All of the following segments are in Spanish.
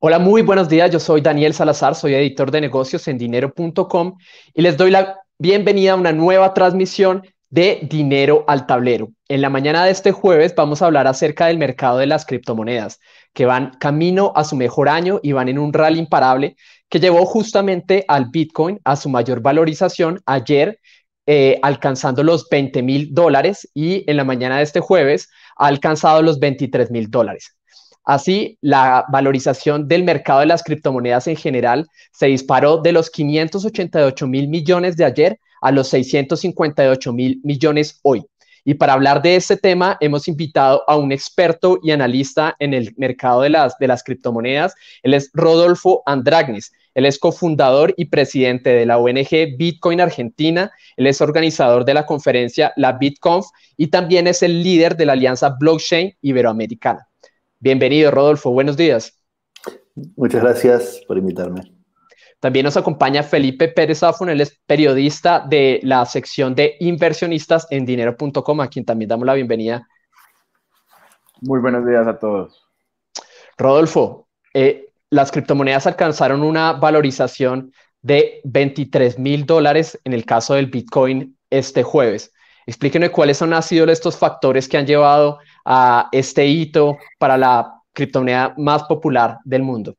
Hola, muy buenos días. Yo soy Daniel Salazar, soy editor de negocios en dinero.com y les doy la bienvenida a una nueva transmisión de Dinero al Tablero. En la mañana de este jueves vamos a hablar acerca del mercado de las criptomonedas, que van camino a su mejor año y van en un rally imparable que llevó justamente al Bitcoin a su mayor valorización ayer, alcanzando los $20,000 y en la mañana de este jueves ha alcanzado los $23,000. Así, la valorización del mercado de las criptomonedas en general se disparó de los 588 mil millones de ayer a los 658 mil millones hoy. Y para hablar de este tema, hemos invitado a un experto y analista en el mercado de las criptomonedas. Él es Rodolfo Andragnis. Él es cofundador y presidente de la ONG Bitcoin Argentina. Él es organizador de la conferencia La BitConf y también es el líder de la Alianza Blockchain Iberoamericana. Bienvenido, Rodolfo. Buenos días. Muchas gracias por invitarme. También nos acompaña Felipe Pérez Zafón, él es periodista de la sección de inversionistas en dinero.com, a quien también damos la bienvenida. Muy buenos días a todos. Rodolfo, las criptomonedas alcanzaron una valorización de $23,000 en el caso del Bitcoin este jueves. Explíquenme cuáles han sido estos factores que han llevado a este hito para la criptomoneda más popular del mundo.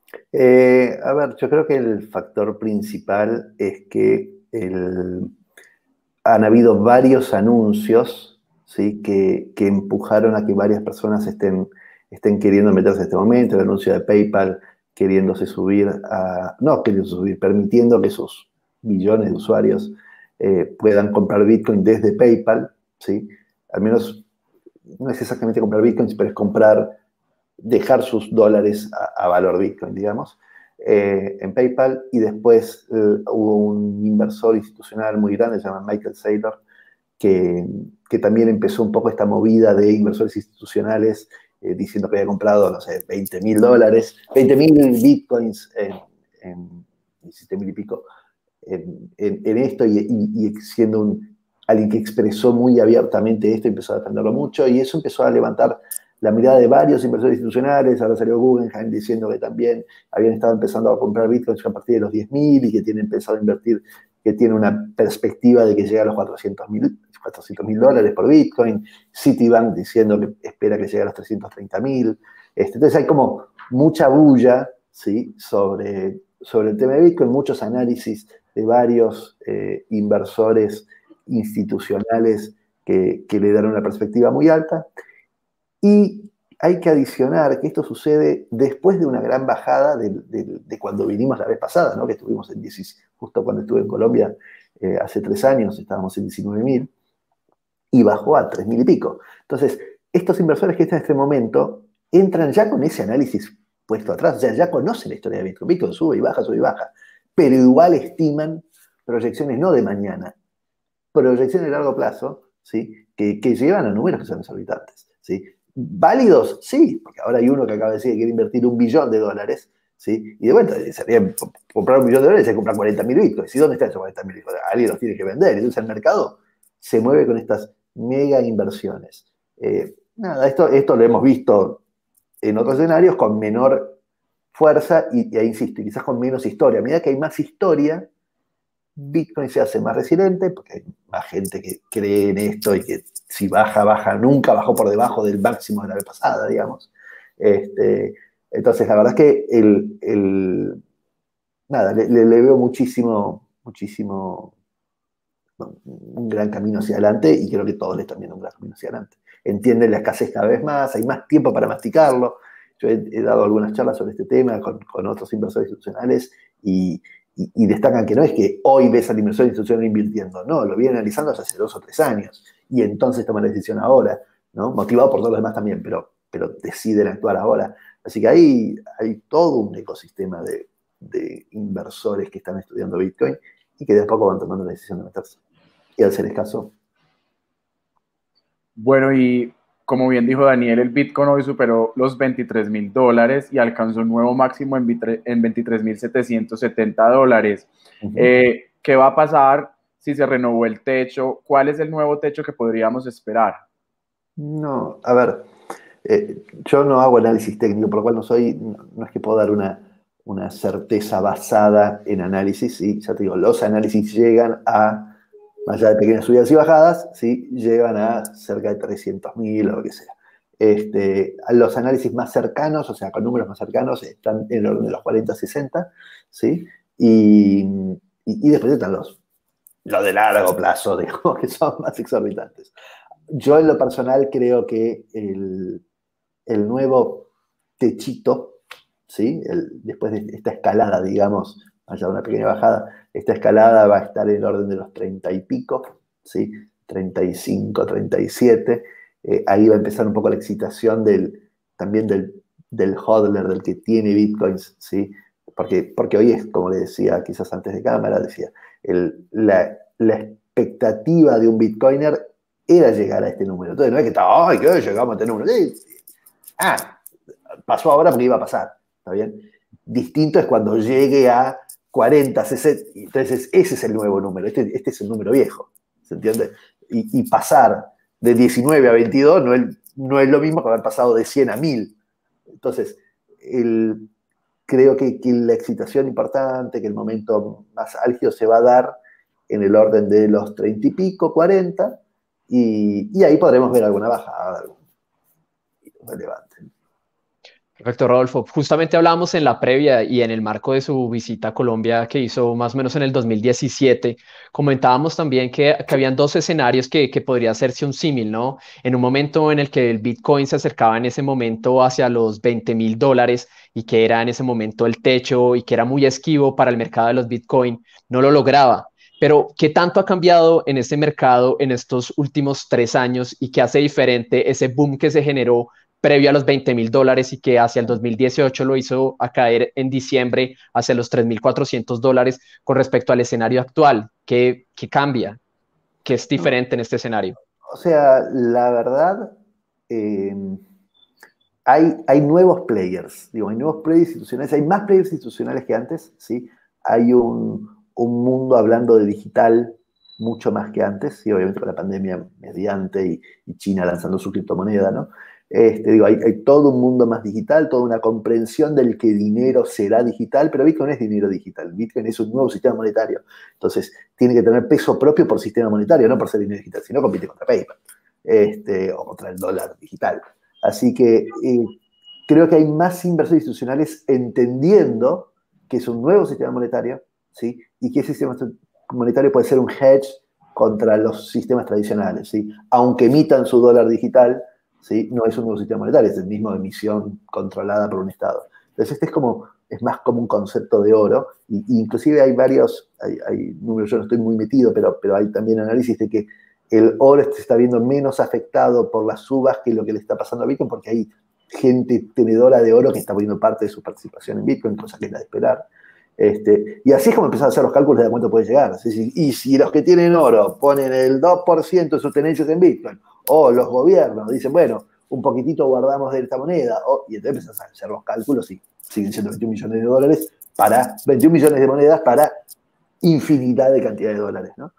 Yo creo que el factor principal es que han habido varios anuncios, ¿sí? que empujaron a que varias personas estén queriendo meterse en este momento. El anuncio de PayPal queriéndose subir no queriendo subir, permitiendo que sus millones de usuarios puedan comprar Bitcoin desde PayPal, ¿sí? Al menos no es exactamente comprar Bitcoins, pero es dejar sus dólares a valor Bitcoin, digamos, en PayPal. Y después hubo un inversor institucional muy grande, se llama Michael Saylor, que también empezó un poco esta movida de inversores institucionales diciendo que había comprado, no sé, $20,000, 20,000 Bitcoins en 17,000 y pico en esto, y siendo alguien que expresó muy abiertamente esto, empezó a defenderlo mucho, y eso empezó a levantar la mirada de varios inversores institucionales. Ahora salió Guggenheim diciendo que también habían estado empezando a comprar bitcoins a partir de los 10,000 y que tienen empezado a invertir, que tiene una perspectiva de que llegue a los $400,000 por bitcoin. Citibank diciendo que espera que llegue a los 330,000. Entonces hay como mucha bulla, ¿sí? sobre el tema de bitcoin, muchos análisis de varios inversores institucionales que le dan una perspectiva muy alta. Y hay que adicionar que esto sucede después de una gran bajada de cuando vinimos la vez pasada, ¿no? Que estuvimos justo cuando estuve en Colombia hace 3 años, estábamos en 19,000 y bajó a 3,000 y pico. Entonces, estos inversores que están en este momento entran ya con ese análisis puesto atrás, o sea, ya conocen la historia de Bitcoin. Bitcoin sube y baja, pero igual estiman proyecciones no de mañana, proyecciones de largo plazo, ¿sí? que llevan a números que son exorbitantes, ¿sí? ¿Válidos? Sí, porque ahora hay uno que acaba de decir que quiere invertir $1 billón, ¿sí? Y de vuelta, sería comprar $1 billón y se compra 40,000 bitcoins. ¿Y dónde están esos 40,000 bitcoins? Alguien los tiene que vender. Entonces el mercado se mueve con estas mega inversiones. Nada, esto lo hemos visto en otros escenarios con menor fuerza y ahí insisto, y quizás con menos historia. A medida que hay más historia, Bitcoin se hace más resiliente porque hay más gente que cree en esto y que si baja, baja, nunca bajó por debajo del máximo de la vez pasada, digamos. Entonces, la verdad es que nada, le veo muchísimo, un gran camino hacia adelante, y creo que todos le están viendo un gran camino hacia adelante. Entienden la escasez cada vez más, hay más tiempo para masticarlo. Yo he dado algunas charlas sobre este tema con otros inversores institucionales y destacan que no es que hoy ves al inversor institucional invirtiendo, no, lo vienen analizando hace 2 o 3 años y entonces toman la decisión ahora, ¿no? Motivado por todos los demás también, pero deciden actuar ahora. Así que hay todo un ecosistema de inversores que están estudiando Bitcoin y que de a poco van tomando la decisión de meterse. Y al hacer caso. Bueno, y como bien dijo Daniel, el Bitcoin hoy superó los $23,000 y alcanzó un nuevo máximo en $23,770. ¿Qué va a pasar si se renovó el techo? ¿Cuál es el nuevo techo que podríamos esperar? No, a ver, Yo no hago análisis técnico, por lo cual no es que puedo dar una certeza basada en análisis, ¿sí? Ya te digo, los análisis llegan a, más allá de pequeñas subidas y bajadas, ¿sí? Llegan a cerca de 300.000 o lo que sea. Los análisis más cercanos, o sea, con números más cercanos, están en el orden de los 40, 60, ¿sí? Y después están los de largo plazo, digamos, que son más exorbitantes. Yo en lo personal creo que el nuevo techito, ¿sí? Después de esta escalada, digamos, allá de una pequeña bajada, esta escalada va a estar en el orden de los 30 y pico, ¿sí? 35, 37. Ahí va a empezar un poco la excitación también del hodler, del que tiene bitcoins, ¿sí? Porque hoy es, como le decía quizás antes de cámara, decía, la expectativa de un bitcoiner era llegar a este número. Entonces no es que ¡ay, que llegamos a este número! Pasó ahora porque iba a pasar, ¿está bien? Distinto es cuando llegue a 40, 60, entonces ese es el nuevo número, este es el número viejo, ¿se entiende? Y pasar de 19 a 22 no es lo mismo que haber pasado de 100 a 1000. Entonces, creo que la excitación importante, que el momento más álgido se va a dar en el orden de los 30 y pico, 40, y ahí podremos ver alguna bajada, algún relevante. Perfecto, Rodolfo. Justamente hablábamos en la previa y en el marco de su visita a Colombia que hizo más o menos en el 2017, comentábamos también que habían dos escenarios que podría hacerse un símil, ¿no? En un momento en el que el Bitcoin se acercaba en ese momento hacia los $20,000 y que era en ese momento el techo y que era muy esquivo para el mercado de los Bitcoin, no lo lograba. Pero, ¿qué tanto ha cambiado en este mercado en estos últimos 3 años y qué hace diferente ese boom que se generó previo a los $20,000 y que hacia el 2018 lo hizo a caer en diciembre hacia los $3,400 con respecto al escenario actual? ¿Qué cambia? ¿Qué es diferente en este escenario? O sea, la verdad, hay nuevos players, digo, hay nuevos players institucionales, hay más players institucionales que antes, ¿sí? Hay un mundo hablando de digital mucho más que antes, ¿sí? Obviamente con la pandemia mediante y China lanzando su criptomoneda, ¿no? Digo, hay todo un mundo más digital, toda una comprensión del que dinero será digital, pero Bitcoin es dinero digital, Bitcoin es un nuevo sistema monetario, entonces tiene que tener peso propio por sistema monetario, no por ser dinero digital, sino compite contra PayPal, o contra el dólar digital. Así que creo que hay más inversores institucionales entendiendo que es un nuevo sistema monetario, ¿sí? Y que ese sistema monetario puede ser un hedge contra los sistemas tradicionales, ¿sí? Aunque emitan su dólar digital, ¿sí? No es un nuevo sistema monetario, es el mismo de emisión controlada por un Estado. Entonces es más como un concepto de oro, y inclusive hay varios, hay números, yo no estoy muy metido, pero hay también análisis de que el oro se está viendo menos afectado por las subas que lo que le está pasando a Bitcoin, porque hay gente tenedora de oro que está poniendo parte de su participación en Bitcoin, cosa que es la de esperar. Y así es como empiezan a hacer los cálculos de cuánto puede llegar. Y si los que tienen oro ponen el 2% de sus tenencias en Bitcoin, o los gobiernos dicen, bueno, un poquitito guardamos de esta moneda, y entonces empiezan a hacer los cálculos y siguen siendo 21 millones de dólares para 21 millones de monedas para infinidad de cantidad de dólares, ¿no?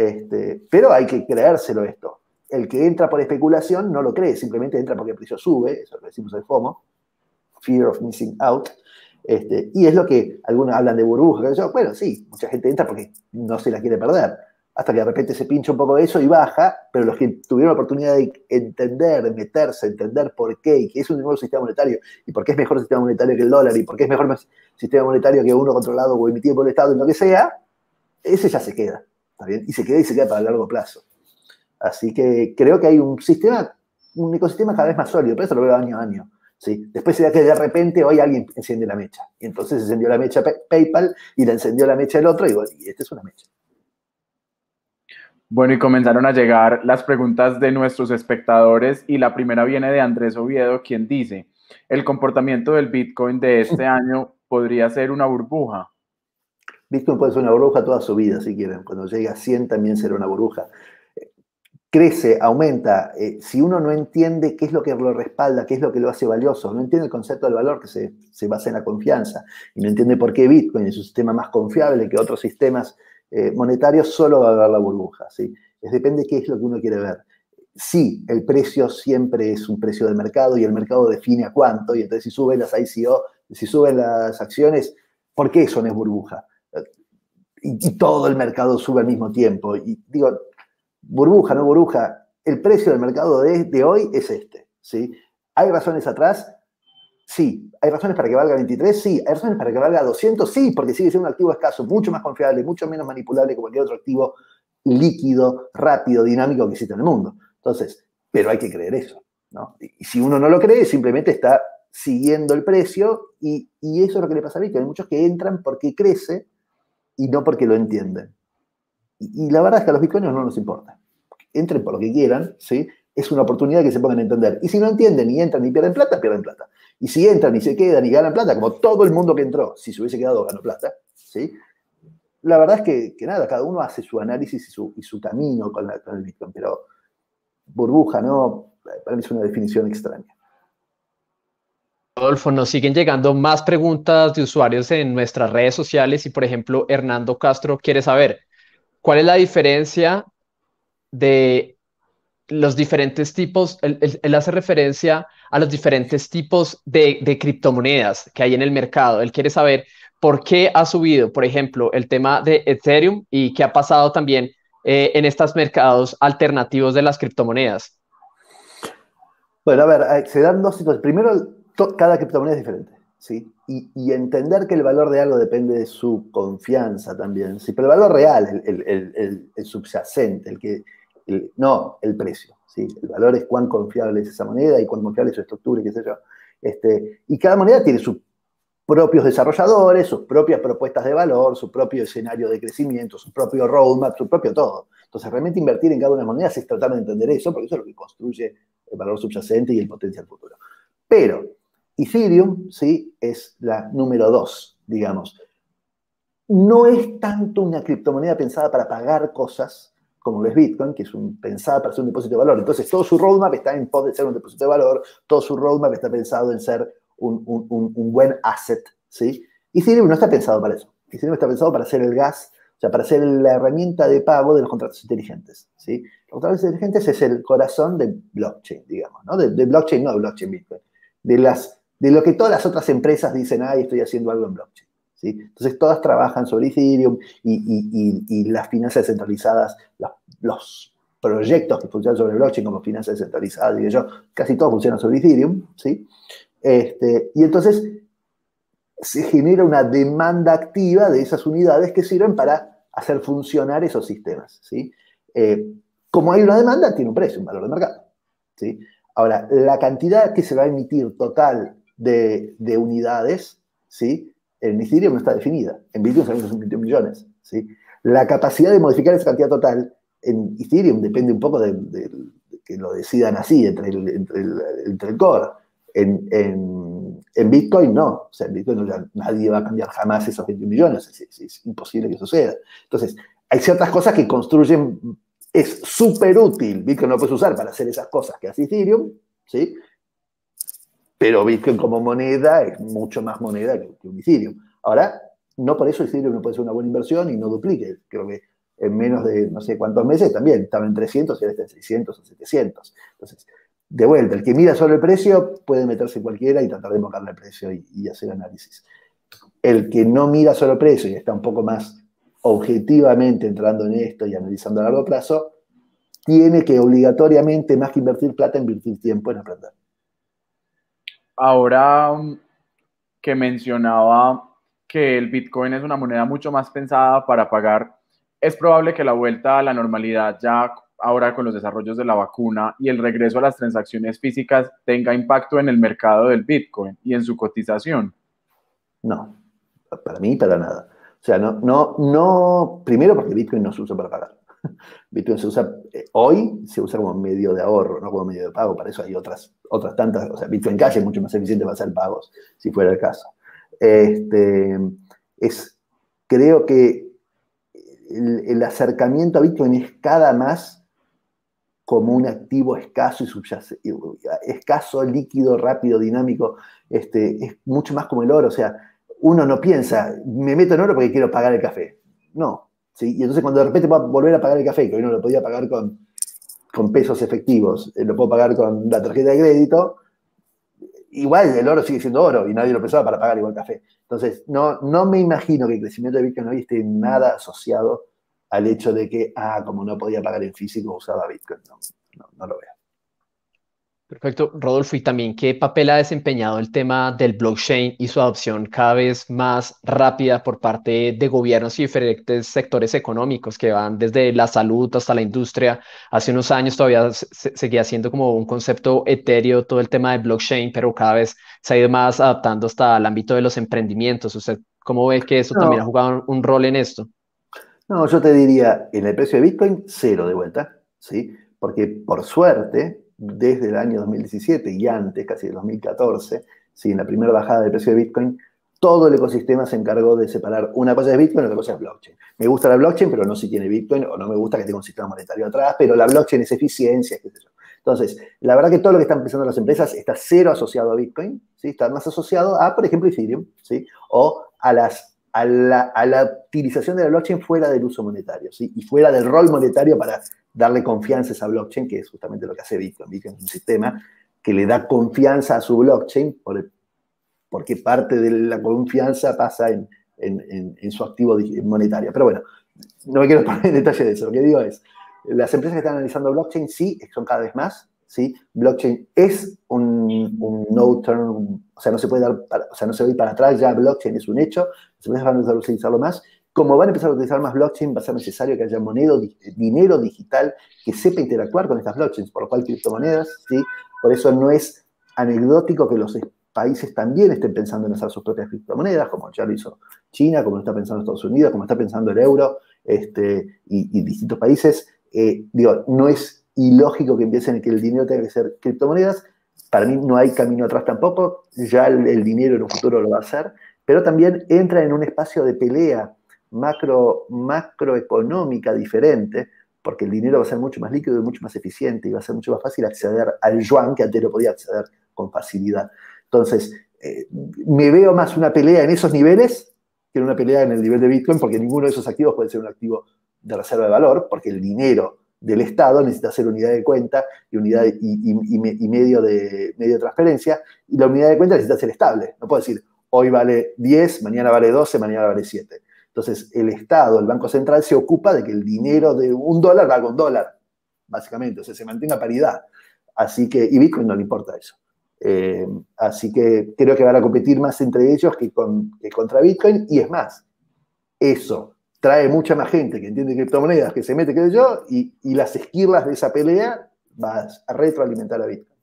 Pero hay que creérselo esto. El que entra por especulación no lo cree, simplemente entra porque el precio sube, eso lo decimos el FOMO, Fear of Missing Out, y es lo que algunos hablan de burbuja. Bueno, sí, mucha gente entra porque no se la quiere perder, hasta que de repente se pincha un poco de eso y baja, pero los que tuvieron la oportunidad de entender, de meterse, entender por qué, y que es un nuevo sistema monetario, y por qué es mejor el sistema monetario que el dólar, y por qué es mejor el sistema monetario que uno controlado o emitido por el Estado, en lo que sea, ese ya se queda, ¿está bien? Y se queda para el largo plazo. Así que creo que hay un ecosistema cada vez más sólido, pero eso lo veo año a año. ¿Sí? Después se da que de repente hoy alguien enciende la mecha. Y entonces encendió la mecha PayPal y la encendió la mecha el otro y digo, y esta es una mecha. Bueno, y comenzaron a llegar las preguntas de nuestros espectadores y la primera viene de Andrés Oviedo, quien dice, ¿el comportamiento del Bitcoin de este año podría ser una burbuja? Bitcoin puede ser una burbuja toda su vida, si quieren. Cuando llegue a 100 también será una burbuja. Crece, aumenta. Si uno no entiende qué es lo que lo respalda, qué es lo que lo hace valioso, no entiende el concepto del valor que se basa en la confianza, y no entiende por qué Bitcoin es un sistema más confiable que otros sistemas monetarios, solo va a haber la burbuja, ¿sí? Depende de qué es lo que uno quiere ver. sí, el precio siempre es un precio de mercado y el mercado define a cuánto, y entonces si suben las ICO, si suben las acciones, ¿por qué eso no es burbuja? Y todo el mercado sube al mismo tiempo. Y digo, burbuja, no burbuja, el precio del mercado de hoy es este, ¿sí? ¿Hay razones atrás? Sí. ¿Hay razones para que valga 23? Sí. ¿Hay razones para que valga 200? Sí, porque sigue siendo un activo escaso, mucho más confiable, mucho menos manipulable que cualquier otro activo líquido, rápido, dinámico que existe en el mundo. Entonces, pero hay que creer eso, ¿no? Y si uno no lo cree, simplemente está siguiendo el precio y eso es lo que le pasa a Bitcoin. Hay muchos que entran porque crece y no porque lo entienden. Y la verdad es que a los bitcoiners no nos importa. Entren por lo que quieran, ¿sí? Es una oportunidad que se pongan a entender. Y si no entienden y entran y pierden plata, pierden plata. Y si entran y se quedan y ganan plata, como todo el mundo que entró, si se hubiese quedado, ganó plata, ¿sí? La verdad es que nada, cada uno hace su análisis y su camino con el Bitcoin, pero burbuja, ¿no? Para mí es una definición extraña. Rodolfo, nos siguen llegando más preguntas de usuarios en nuestras redes sociales y, por ejemplo, Hernando Castro quiere saber cuál es la diferencia de los diferentes tipos, él hace referencia a los diferentes tipos de criptomonedas que hay en el mercado. Él quiere saber por qué ha subido, por ejemplo, el tema de Ethereum y qué ha pasado también en estos mercados alternativos de las criptomonedas. Bueno, a ver, se dan dos situaciones. Primero, cada criptomoneda es diferente, ¿sí? Y entender que el valor de algo depende de su confianza también, ¿sí? Pero el valor real, el subyacente, no el precio, ¿sí? El valor es cuán confiable es esa moneda y cuán confiable es su estructura y qué sé yo. Y cada moneda tiene sus propios desarrolladores, sus propias propuestas de valor, su propio escenario de crecimiento, su propio roadmap, su propio todo. Entonces, realmente invertir en cada una de las monedas es tratar de entender eso, porque eso es lo que construye el valor subyacente y el potencial futuro. Pero Ethereum, ¿sí? Es la número 2, digamos. No es tanto una criptomoneda pensada para pagar cosas como lo es Bitcoin, que es pensada para ser un depósito de valor. Entonces, todo su roadmap está en poder ser un depósito de valor, todo su roadmap está pensado en ser un buen asset, ¿sí? Ethereum no está pensado para eso. Ethereum está pensado para ser el gas, o sea, para ser la herramienta de pago de los contratos inteligentes, ¿sí? Los contratos inteligentes es el corazón de blockchain, digamos, ¿no? De blockchain, no de blockchain Bitcoin. De lo que todas las otras empresas dicen, ay, estoy haciendo algo en blockchain, ¿sí? Entonces, todas trabajan sobre Ethereum y las finanzas descentralizadas, los proyectos que funcionan sobre blockchain como finanzas descentralizadas, y casi todos funcionan sobre Ethereum, ¿sí? Y entonces se genera una demanda activa de esas unidades que sirven para hacer funcionar esos sistemas, ¿sí? Como hay una demanda, tiene un precio, un valor de mercado, ¿sí? Ahora, la cantidad que se va a emitir total de unidades, ¿sí? En Ethereum no está definida. En Bitcoin sabemos que son 21 millones, ¿sí? La capacidad de modificar esa cantidad total en Ethereum depende un poco de que lo decidan así, entre el core. En Bitcoin no. O sea, en Bitcoin nadie va a cambiar jamás esos 21 millones. Es imposible que suceda. Entonces, hay ciertas cosas que construyen. Es súper útil. Bitcoin lo puedes usar para hacer esas cosas que hace Ethereum, ¿sí? Pero Bitcoin como moneda es mucho más moneda que un Ethereum. Ahora, no por eso Ethereum no puede ser una buena inversión y no duplique. Creo que en menos de no sé cuántos meses también estaba en 300 y ahora está en 600 o 700. Entonces, de vuelta, el que mira solo el precio puede meterse cualquiera y tratar de mocarle el precio y hacer análisis. El que no mira solo el precio y está un poco más objetivamente entrando en esto y analizando a largo plazo, tiene que obligatoriamente, más que invertir plata, invertir tiempo en aprender. Ahora que mencionaba que el Bitcoin es una moneda mucho más pensada para pagar, es probable que la vuelta a la normalidad ya ahora con los desarrollos de la vacuna y el regreso a las transacciones físicas tenga impacto en el mercado del Bitcoin y en su cotización. No, para mí, para nada. O sea, no, primero porque Bitcoin no se usa para pagar. Bitcoin se usa, hoy se usa como medio de ahorro, no como medio de pago. Para eso hay otras tantas, o sea, Bitcoin Cash es mucho más eficiente para hacer pagos, si fuera el caso. Creo que el acercamiento a Bitcoin es cada más como un activo escaso y escaso, líquido, rápido, dinámico. Es mucho más como el oro. O sea, uno no piensa, me meto en oro porque quiero pagar el café. No. ¿Sí? Y entonces cuando de repente va a volver a pagar el café, que hoy no lo podía pagar con con pesos efectivos, lo puedo pagar con la tarjeta de crédito, igual el oro sigue siendo oro y nadie lo pensaba para pagar igual café. Entonces, no me imagino que el crecimiento de Bitcoin hoy esté nada asociado al hecho de que, como no podía pagar en físico, usaba Bitcoin. No lo veo. Perfecto, Rodolfo, y también qué papel ha desempeñado el tema del blockchain y su adopción cada vez más rápida por parte de gobiernos y diferentes sectores económicos que van desde la salud hasta la industria. Hace unos años todavía seguía siendo como un concepto etéreo todo el tema de blockchain, pero cada vez se ha ido más adaptando hasta el ámbito de los emprendimientos. ¿Usted cómo ve que eso también ha No, jugado un rol en esto? no, yo te diría, en el precio de Bitcoin, cero de vuelta, ¿sí? Porque por suerte, desde el año 2017 y antes, casi el 2014, ¿sí? En la primera bajada del precio de Bitcoin, todo el ecosistema se encargó de separar una cosa es Bitcoin y otra cosa es blockchain. Me gusta la blockchain, pero no si tiene Bitcoin, o no me gusta que tenga un sistema monetario atrás, pero la blockchain es eficiencia, qué sé yo. Entonces, la verdad que todo lo que están pensando las empresas está cero asociado a Bitcoin, ¿sí? Está más asociado a, por ejemplo, Ethereum, ¿sí? O a la utilización de la blockchain fuera del uso monetario, ¿sí? Y fuera del rol monetario para darle confianza a esa blockchain, que es justamente lo que hace Bitcoin. Bitcoin es un sistema que le da confianza a su blockchain porque parte de la confianza pasa en su activo monetario. Pero bueno, no me quiero poner en detalle de eso. Lo que digo es, las empresas que están analizando blockchain sí, son cada vez más, ¿sí? Blockchain es un no-turn, o sea, no se puede dar, o sea, no se va a ir para atrás, ya blockchain es un hecho, las empresas van a empezar a utilizarlo más. Como van a empezar a utilizar más blockchain, va a ser necesario que haya dinero digital que sepa interactuar con estas blockchains, por lo cual criptomonedas, ¿sí? Por eso no es anecdótico que los países también estén pensando en hacer sus propias criptomonedas, como ya lo hizo China, como lo está pensando Estados Unidos, como está pensando el euro, y distintos países. Digo, no es ilógico que empiecen en que el dinero tenga que ser criptomonedas. Para mí no hay camino atrás tampoco, ya el dinero en un futuro lo va a hacer, pero también entra en un espacio de pelea macroeconómica diferente, porque el dinero va a ser mucho más líquido y mucho más eficiente y va a ser mucho más fácil acceder al yuan que antes no podía acceder con facilidad. Entonces, me veo más una pelea en esos niveles que una pelea en el nivel de Bitcoin, porque ninguno de esos activos puede ser un activo de reserva de valor, porque el dinero del Estado necesita ser unidad de cuenta y, medio de transferencia, y la unidad de cuenta necesita ser estable. No puedo decir, hoy vale 10, mañana vale 12, mañana vale 7. Entonces, el Estado, el Banco Central, se ocupa de que el dinero de $1 valga $1, básicamente, o sea, se mantenga paridad. Así que, y Bitcoin no le importa eso. Así que creo que van a competir más entre ellos que contra Bitcoin, y es más, eso trae mucha más gente que entiende criptomonedas, que se mete, que yo, y las esquirlas de esa pelea va a retroalimentar a Bitcoin.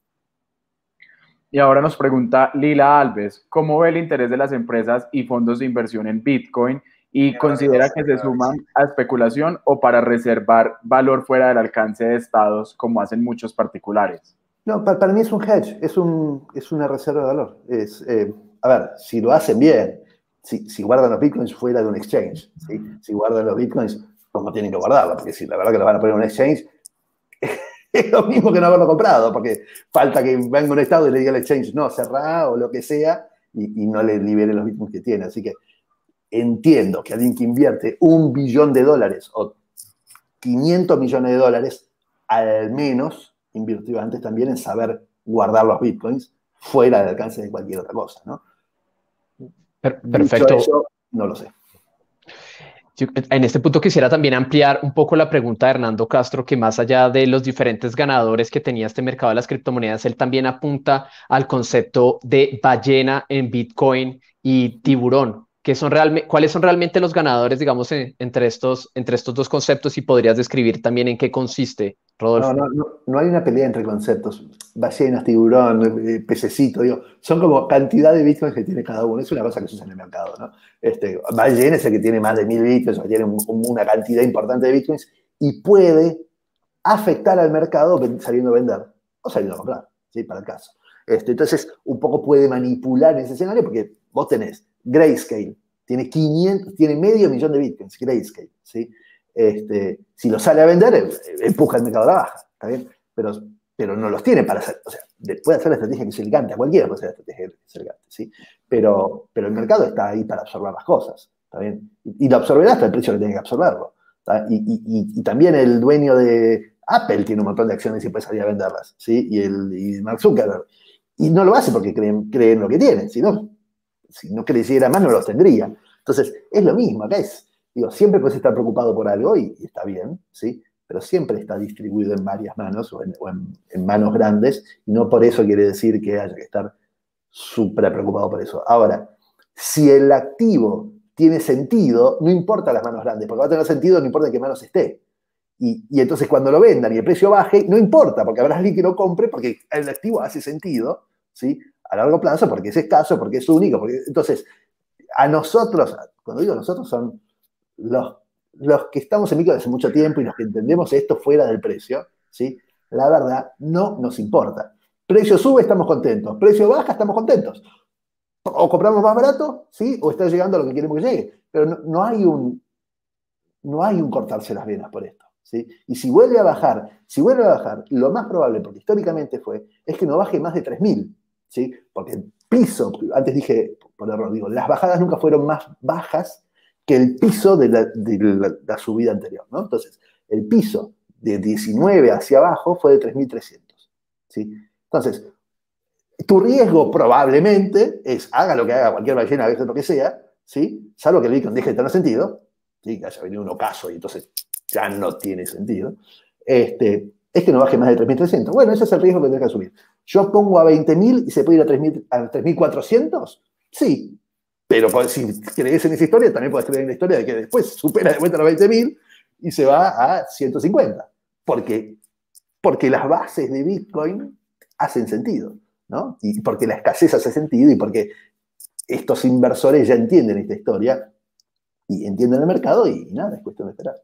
Y ahora nos pregunta Lila Alves, ¿cómo ve el interés de las empresas y fondos de inversión en Bitcoin y considera que se suman a especulación o para reservar valor fuera del alcance de estados como hacen muchos particulares? No, para mí es un hedge, es una reserva de valor. A ver, si lo hacen bien, si guardan los bitcoins fuera de un exchange, ¿sí? Si guardan los bitcoins, como tienen que guardarlo, porque si la verdad que los van a poner en un exchange, es lo mismo que no haberlo comprado, porque falta que venga un estado y le diga al exchange, no, cerrá o lo que sea, y no le libere los bitcoins que tiene. Así que entiendo que alguien que invierte $1 billón o 500 millones de dólares, al menos invirtió antes también en saber guardar los bitcoins fuera del alcance de cualquier otra cosa, ¿no? Perfecto. Dicho eso, no lo sé. En este punto quisiera también ampliar un poco la pregunta de Hernando Castro, que más allá de los diferentes ganadores que tenía este mercado de las criptomonedas, él también apunta al concepto de ballena en Bitcoin y tiburón, que son ¿cuáles son realmente los ganadores, digamos, entre estos dos conceptos? Y podrías describir también en qué consiste, Rodolfo. No hay una pelea entre conceptos. Ballenas, tiburón, pececito, digo, son como cantidad de bitcoins que tiene cada uno. Es una cosa que se usa en el mercado, ¿no? Ballena es el que tiene más de 1000 bitcoins, o tiene una cantidad importante de bitcoins y puede afectar al mercado saliendo a vender o saliendo a comprar, ¿sí? Para el caso. Entonces, un poco puede manipular en ese escenario porque vos tenés Grayscale, tiene medio millón de bitcoins, Grayscale, ¿sí? Si lo sale a vender, empuja el mercado a la baja, ¿está bien? Pero no los tiene para hacer, o sea, puede hacer la estrategia que se le cante, a cualquiera puede hacer la estrategia que se le cante, ¿sí? Pero el mercado está ahí para absorber las cosas, ¿está bien? Y lo absorberá hasta el precio que tiene que absorberlo. Y también el dueño de Apple tiene un montón de acciones y puede salir a venderlas, ¿sí? Y Mark Zuckerberg. Y no lo hace porque creen lo que tienen, si no creyera más no los tendría. Entonces, es lo mismo, acá digo, siempre puedes estar preocupado por algo y está bien, ¿sí? Pero siempre está distribuido en varias manos o en manos grandes, y no por eso quiere decir que haya que estar súper preocupado por eso. Ahora, si el activo tiene sentido, no importa las manos grandes, porque va a tener sentido no importa en qué manos esté. Y entonces cuando lo vendan y el precio baje, no importa, porque habrá alguien que lo compre, porque el activo hace sentido, ¿sí? A largo plazo, porque es escaso, porque es único. Entonces, a nosotros, cuando digo nosotros, son los que estamos en micro desde hace mucho tiempo y los que entendemos esto fuera del precio, ¿sí? La verdad, no nos importa. Precio sube, estamos contentos. Precio baja, estamos contentos. O compramos más barato, ¿sí? O está llegando a lo que queremos que llegue. Pero no hay un cortarse las venas por esto, ¿sí? Y si vuelve a bajar, lo más probable, porque históricamente es que no baje más de 3.000, ¿sí? Porque el piso, antes dije, por error, digo, las bajadas nunca fueron más bajas que el piso de la subida anterior, ¿no? Entonces, el piso de 19 hacia abajo fue de 3.300, ¿sí? Entonces, tu riesgo probablemente es, haga lo que haga cualquier ballena, a veces lo que sea, ¿sí? Salvo que el Bitcoin deje de tener sentido, ¿sí? Que haya venido un ocaso y entonces ya no tiene sentido, es que no baje más de 3.300. Bueno, ese es el riesgo que tienes que asumir. ¿Yo pongo a 20.000 y se puede ir a 3.400? Sí. Pero si crees en esa historia, también puedes creer en la historia de que después supera de vuelta los 20.000 y se va a 150. Porque las bases de Bitcoin hacen sentido, ¿no? Y porque la escasez hace sentido y porque estos inversores ya entienden esta historia y entienden el mercado y nada, es cuestión de esperar.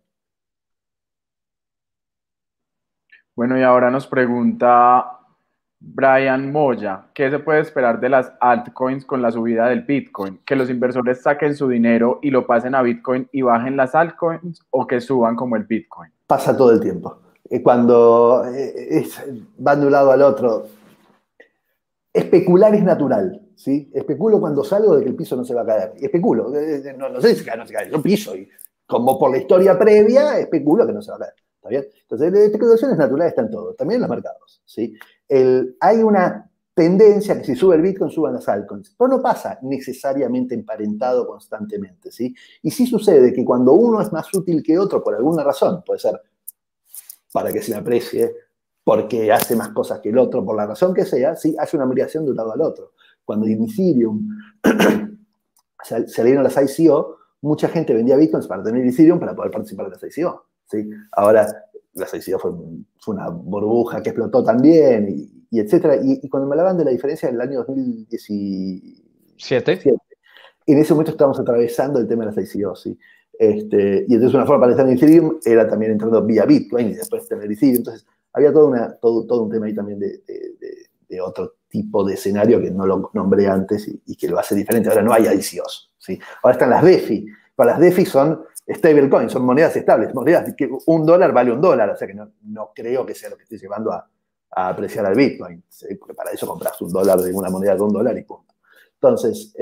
Bueno, y ahora nos pregunta Brian Moya, ¿qué se puede esperar de las altcoins con la subida del Bitcoin? ¿Que los inversores saquen su dinero y lo pasen a Bitcoin y bajen las altcoins o que suban como el Bitcoin? Pasa todo el tiempo. Cuando van de un lado al otro, especular es natural, ¿sí? Especulo cuando salgo de que el piso no se va a caer. Y especulo, no sé si se cae o no se cae, yo piso y como por la historia previa, especulo que no se va a caer. ¿Está bien? Entonces, las especulaciones naturales están en todo, también en los mercados, ¿sí? Hay una tendencia que si sube el Bitcoin, suban las altcoins. Pero no pasa necesariamente emparentado constantemente, ¿sí? Y sí sucede que cuando uno es más útil que otro por alguna razón, puede ser para que se le aprecie, porque hace más cosas que el otro, por la razón que sea, sí, hace una migración de un lado al otro. Cuando en Ethereum salieron las ICO, mucha gente vendía Bitcoins para tener Ethereum para poder participar de las ICO, ¿sí? Ahora, las ICO fue una burbuja que explotó también, y etcétera. Y cuando me hablaban de la diferencia en el año 2017, en ese momento estábamos atravesando el tema de las ICO, ¿sí? Y entonces una forma para estar en Ethereum era también entrando vía Bitcoin y después tener Ethereum. Entonces, había todo un tema ahí también de otro tipo de escenario que no lo nombré antes y que lo hace diferente. Ahora no hay ICOs, ¿sí? Ahora están las DeFi. Para las DeFi son stablecoins, son monedas estables, monedas que $1 vale $1, o sea que no creo que sea lo que esté llevando a apreciar al Bitcoin, ¿sí? Porque para eso compras $1 de una moneda de $1 y punto. Entonces,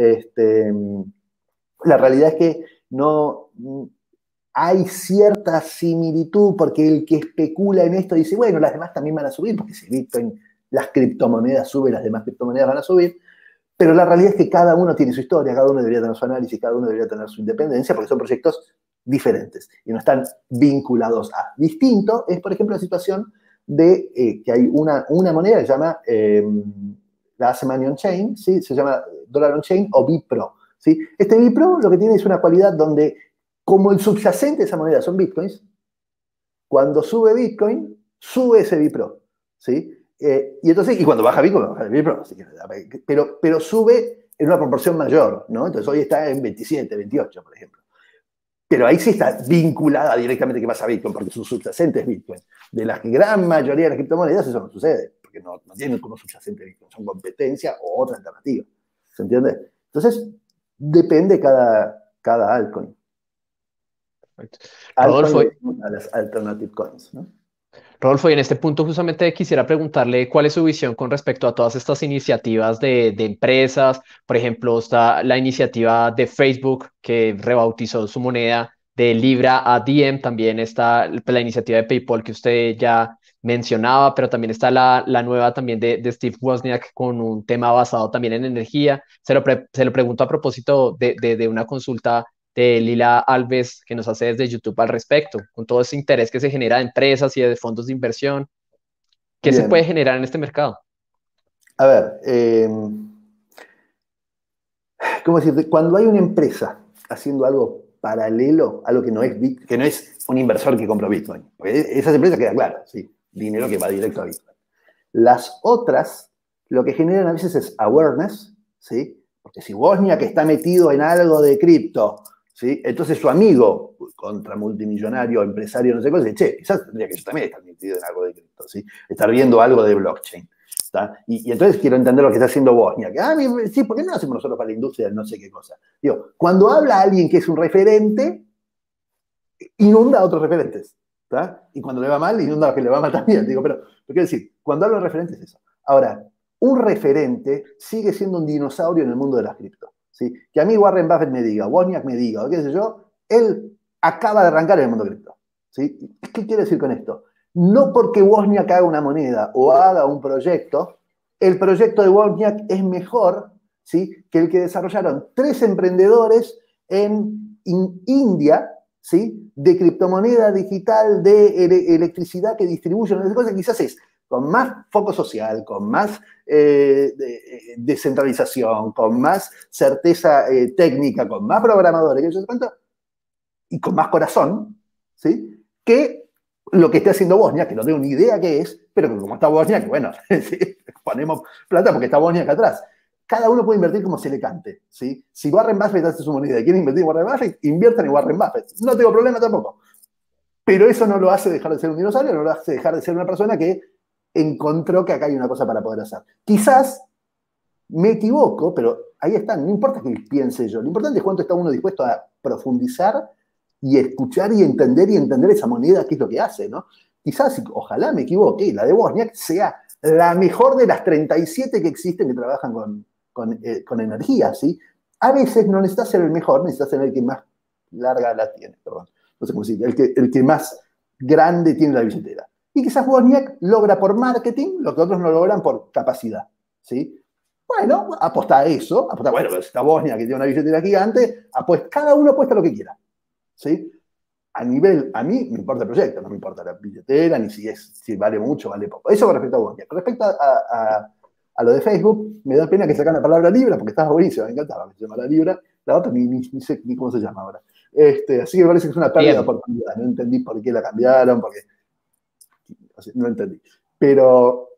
la realidad es que no hay cierta similitud porque el que especula en esto dice, bueno, las demás también van a subir, porque si Bitcoin, las criptomonedas suben, las demás criptomonedas van a subir, pero la realidad es que cada uno tiene su historia, cada uno debería tener su análisis, cada uno debería tener su independencia, porque son proyectos diferentes y no están vinculados a. Distinto es, por ejemplo, la situación de que hay una moneda que se llama la hace Money on Chain, ¿sí? Se llama Dollar on Chain o BIPRO, ¿sí? Este BIPRO lo que tiene es una cualidad donde, como el subyacente de esa moneda son bitcoins, cuando sube Bitcoin, sube ese BIPRO, ¿sí? Y cuando baja Bitcoin, baja el BIPRO, pero sube en una proporción mayor, ¿no? Entonces hoy está en 27, 28, por ejemplo. Pero ahí sí está vinculada directamente que pasa a Bitcoin, porque su subyacente es Bitcoin. De la gran mayoría de las criptomonedas eso no sucede, porque no tienen como subyacente Bitcoin, son competencia o otra alternativa. ¿Se entiende? Entonces, depende cada altcoin. Rodolfo, a las alternative coins, ¿no? Rodolfo, y en este punto justamente quisiera preguntarle cuál es su visión con respecto a todas estas iniciativas de empresas. Por ejemplo, está la iniciativa de Facebook que rebautizó su moneda de Libra a Diem, también está la iniciativa de PayPal que usted ya mencionaba, pero también está la nueva también de Steve Wozniak con un tema basado también en energía. Se lo pregunto a propósito de una consulta de Lila Alves que nos hace desde YouTube al respecto, con todo ese interés que se genera de empresas y de fondos de inversión. ¿Qué se puede Bien. generar en este mercado? A ver, ¿cómo decirte? Cuando hay una empresa haciendo algo paralelo a lo que no es que no es un inversor que compró Bitcoin, porque esas empresas queda claro, ¿sí? Dinero que va directo a Bitcoin. Las otras, lo que generan a veces es awareness, ¿sí? Porque si Wozniak está metido en algo de cripto, ¿sí? Entonces su amigo, contra multimillonario, empresario, no sé qué, dice, che, quizás tendría que yo también estar metido en algo de cripto, ¿sí? Estar viendo algo de blockchain. Y entonces quiero entender lo que está haciendo Wozniak. Sí, ¿por qué no lo hacemos nosotros para la industria de no sé qué cosa? Digo, cuando habla alguien que es un referente, inunda a otros referentes. ¿Tá? Y cuando le va mal, inunda a los que le va mal también. Digo, pero quiero decir, cuando hablo de referentes es eso. Ahora, un referente sigue siendo un dinosaurio en el mundo de las cripto. ¿Sí? Que a mí Warren Buffett me diga, Wozniak me diga, o qué sé yo, él acaba de arrancar en el mundo cripto. ¿Sí? ¿Qué quiere decir con esto? No porque Wozniak haga una moneda o haga un proyecto, el proyecto de Wozniak es mejor, ¿sí? Que el que desarrollaron 3 emprendedores en India, ¿sí? De criptomoneda digital, de electricidad que distribuyen, esas cosas, quizás es con más foco social, con más descentralización, con más certeza técnica, con más programadores, que yo cuento, y con más corazón, ¿sí? Que lo que esté haciendo Wozniak, que no tengo ni idea qué es, pero que como está Wozniak, bueno, ¿sí? Ponemos plata porque está Wozniak acá atrás. Cada uno puede invertir como se le cante, ¿sí? Si Warren Buffett hace su moneda y quiere invertir en Warren Buffett, inviertan en Warren Buffett. No tengo problema tampoco. Pero eso no lo hace dejar de ser un dinosaurio, no lo hace dejar de ser una persona que encontró que acá hay una cosa para poder hacer. Quizás me equivoco, pero ahí está, no importa que piense yo, lo importante es cuánto está uno dispuesto a profundizar y escuchar y entender esa moneda, qué es lo que hace, ¿no? Quizás, ojalá me equivoque, la de Wozniak sea la mejor de las 37 que existen que trabajan con energía, ¿sí? A veces no necesitas ser el mejor, necesitas ser el que más larga la tiene, perdón. No sé cómo decir, el que más grande tiene la billetera. Y quizás Wozniak logra por marketing lo que otros no logran por capacidad, ¿sí? Bueno, aposta a eso, bueno, esta Wozniak que tiene una billetera gigante, cada uno apuesta lo que quiera, ¿sí? A mí me importa el proyecto, no me importa la billetera, ni si vale mucho o vale poco. Eso con respecto a Wozniak. Con respecto a lo de Facebook, me da pena que sacan la palabra Libra, porque estaba buenísima, me encantaba que se llama la Libra. La otra ni sé ni cómo se llama ahora. Así que me parece que es una pérdida de oportunidad. No entendí por qué la cambiaron, porque no entendí. Pero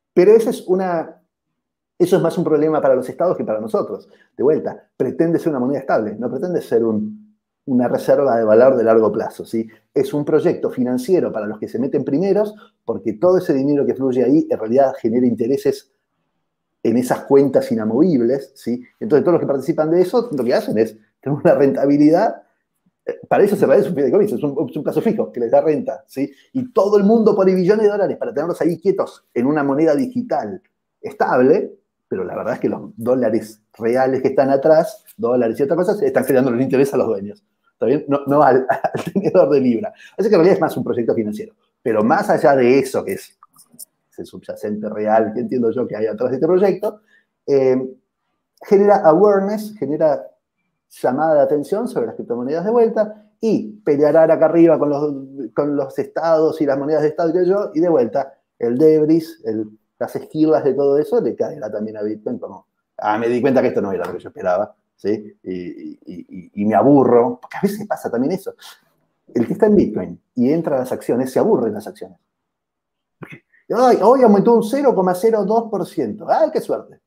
eso es más un problema para los estados que para nosotros. De vuelta, pretende ser una moneda estable, no pretende ser una reserva de valor de largo plazo, ¿sí? Es un proyecto financiero para los que se meten primeros, porque todo ese dinero que fluye ahí en realidad genera intereses en esas cuentas inamovibles, ¿sí? Entonces todos los que participan de eso, lo que hacen es tener una rentabilidad. Para eso se parece un fideicomiso, es un plazo fijo que les da renta, ¿sí? Y todo el mundo pone billones de dólares para tenerlos ahí quietos en una moneda digital estable, pero la verdad es que los dólares reales que están atrás, dólares y otras cosas, están creando el interés a los dueños, ¿está bien? No al tenedor de Libra. Así que en realidad es más un proyecto financiero. Pero más allá de eso, que es el subyacente real que entiendo yo que hay atrás de este proyecto, genera awareness, genera llamada de atención sobre las criptomonedas de vuelta y pelearán acá arriba con los estados y las monedas de estado y de vuelta el debris, las esquirlas de todo eso le caerá también a Bitcoin como, me di cuenta que esto no era lo que yo esperaba, ¿sí? Y me aburro, porque a veces pasa también eso. El que está en Bitcoin y entra a las acciones se aburre en las acciones. Hoy aumentó un 0,02%. ¡Ay, qué suerte!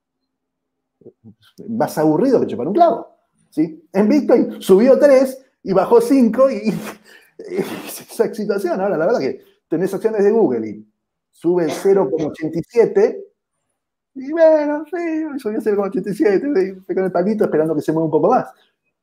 Más aburrido que chupar un clavo. ¿Sí? En Bitcoin subió 3 y bajó 5 y esa situación. Ahora, la verdad que tenés acciones de Google y sube 0,87 y bueno, sí, subió 0,87, con el palito esperando que se mueva un poco más.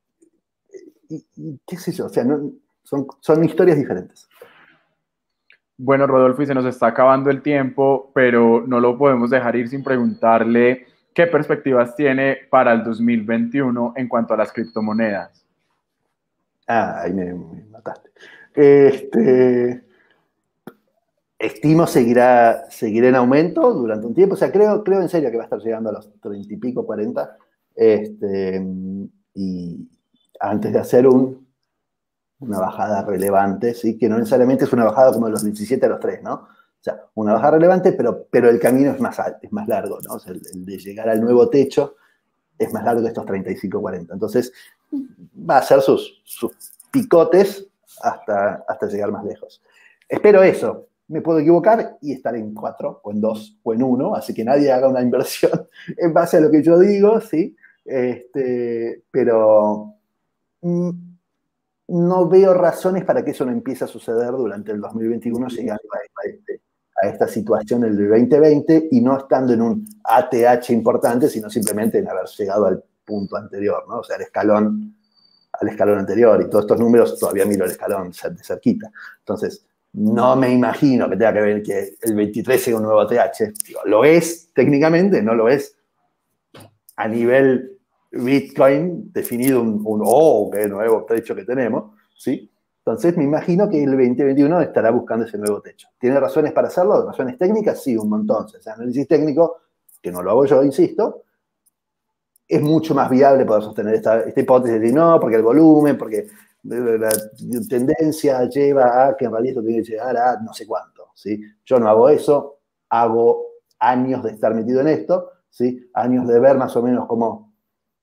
Y qué sé yo, o sea, son historias diferentes. Bueno, Rodolfo, y se nos está acabando el tiempo, pero no lo podemos dejar ir sin preguntarle qué perspectivas tiene para el 2021 en cuanto a las criptomonedas. Ahí me mataste. Este, estimo seguirá en aumento durante un tiempo. O sea, creo en serio que va a estar llegando a los 30 y pico, 40. Y antes de hacer una bajada relevante, ¿sí? Que no necesariamente es una bajada como de los 17 a los 3, ¿no? O sea, una bajada relevante, pero el camino es más alto, es más largo, ¿no? O sea, el de llegar al nuevo techo es más largo que estos 35, 40. Entonces, va a hacer sus picotes hasta llegar más lejos. Espero eso. Me puedo equivocar y estar en 4 o en 2 o en 1, así que nadie haga una inversión en base a lo que yo digo, ¿sí? Pero no veo razones para que eso no empiece a suceder durante el 2021, llegando a esta situación el 2020 y no estando en un ATH importante, sino simplemente en haber llegado al punto anterior, ¿no? O sea, al escalón anterior, y todos estos números todavía miro el escalón de cerquita. Entonces, no me imagino que tenga que ver que el 23 sea un nuevo ATH. Digo, lo es técnicamente, no lo es a nivel Bitcoin definido qué nuevo techo que tenemos, ¿sí? Entonces me imagino que el 2021 estará buscando ese nuevo techo. ¿Tiene razones para hacerlo? ¿Razones técnicas? Sí, un montón. O sea, análisis técnico, que no lo hago yo, insisto, es mucho más viable poder sostener esta hipótesis de no, porque el volumen, porque la tendencia lleva a que en realidad esto tiene que llegar a no sé cuánto, ¿sí? Yo no hago eso, hago años de estar metido en esto, ¿sí? Años de ver más o menos cómo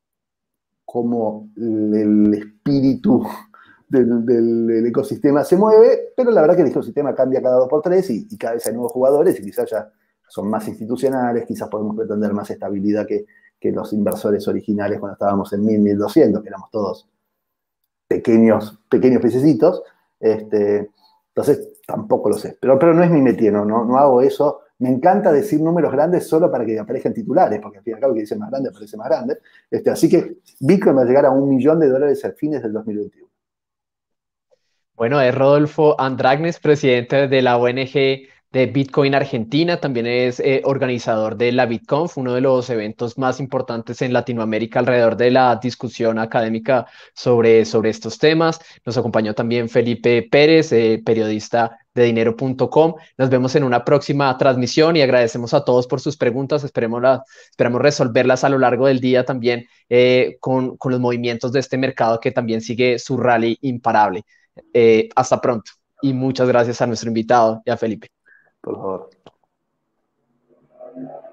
el espíritu del ecosistema se mueve, pero la verdad que el ecosistema cambia cada 2 por 3 y cada vez hay nuevos jugadores y quizás ya son más institucionales, quizás podemos pretender más estabilidad que los inversores originales cuando estábamos en 1000, 1200, que éramos todos pequeños pececitos. Entonces, tampoco lo sé. Pero no es mi métier, no hago eso. Me encanta decir números grandes solo para que aparezcan titulares, porque al fin y al cabo que dice más grande aparece más grande. Así que Bitcoin va a llegar a $1 millón a fines del 2021. Bueno, es Rodolfo Andragnes, presidente de la ONG de Bitcoin Argentina, también es organizador de la BitConf, uno de los eventos más importantes en Latinoamérica alrededor de la discusión académica sobre estos temas. Nos acompañó también Felipe Pérez, periodista de dinero.com. Nos vemos en una próxima transmisión y agradecemos a todos por sus preguntas. Esperamos resolverlas a lo largo del día también con los movimientos de este mercado que también sigue su rally imparable. Hasta pronto y muchas gracias a nuestro invitado y a Felipe. Por favor.